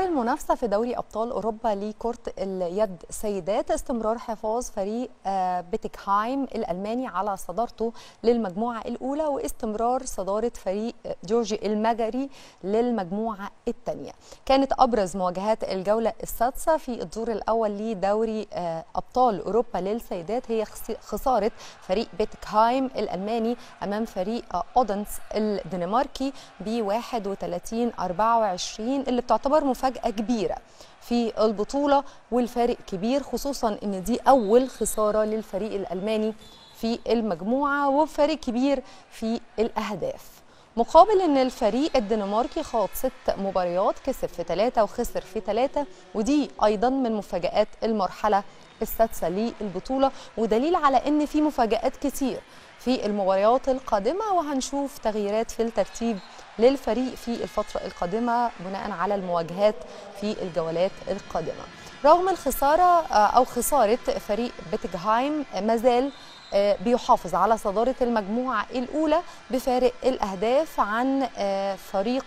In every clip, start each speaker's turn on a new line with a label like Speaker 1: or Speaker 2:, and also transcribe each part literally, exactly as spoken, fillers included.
Speaker 1: استمرار المنافسة في دوري أبطال أوروبا لكرة اليد سيدات، استمرار حفاظ فريق بيتكهايم الألماني على صدارته للمجموعة الأولى، واستمرار صدارة فريق جورجي المجري للمجموعة الثانية. كانت أبرز مواجهات الجولة السادسة في الدور الأول لدوري أبطال أوروبا للسيدات هي خسارة فريق بيتكهايم الألماني أمام فريق أودنس الدنماركي ب واحد وثلاثين أربعة وعشرين، اللي بتعتبر مفاجأة كبيرة في البطولة والفارق كبير، خصوصا ان دي اول خسارة للفريق الألماني في المجموعة وفارق كبير في الأهداف. مقابل ان الفريق الدنماركي خاض ست مباريات، كسب في ثلاثة وخسر في ثلاثة، ودي ايضا من مفاجآت المرحلة السادسة للبطولة، ودليل على ان في مفاجآت كتير في المباريات القادمة، وهنشوف تغييرات في الترتيب للفريق في الفترة القادمة بناء على المواجهات في الجولات القادمة. رغم الخسارة أو خسارة فريق بيتكهايم، مازال بيحافظ على صدارة المجموعة الأولى بفارق الأهداف عن فريق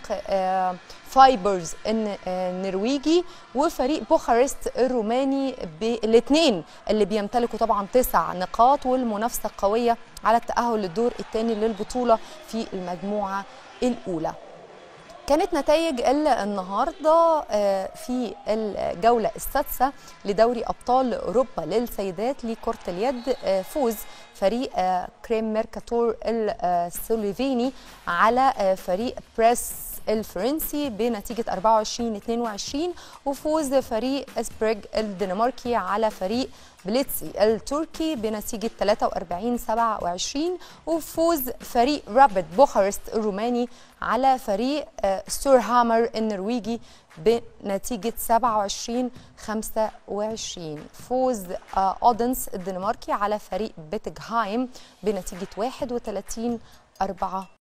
Speaker 1: فايبرز النرويجي وفريق بوخارست الروماني، بالاثنين اللي بيمتلكوا طبعا تسع نقاط، والمنافسة قوية على التأهل للدور الثاني للبطولة في المجموعة الأولى. كانت نتائج النهارده في الجولة السادسة لدوري أبطال أوروبا للسيدات لكرة اليد: فوز فريق كريم ميركاتور السلوفيني على فريق بريس الفرنسي بنتيجة أربعة وعشرين اثنين وعشرين، وفوز فريق اسبريغ الدنماركي على فريق بليتسي التركي بنتيجة ثلاثة وأربعين سبعة وعشرين، وفوز فريق رابد بوخارست الروماني على فريق ستورهامر النرويجي بنتيجة سبعة وعشرين خمسة وعشرين. فوز أودنس الدنماركي على فريق بيتكهايم بنتيجة واحد وثلاثين أربعة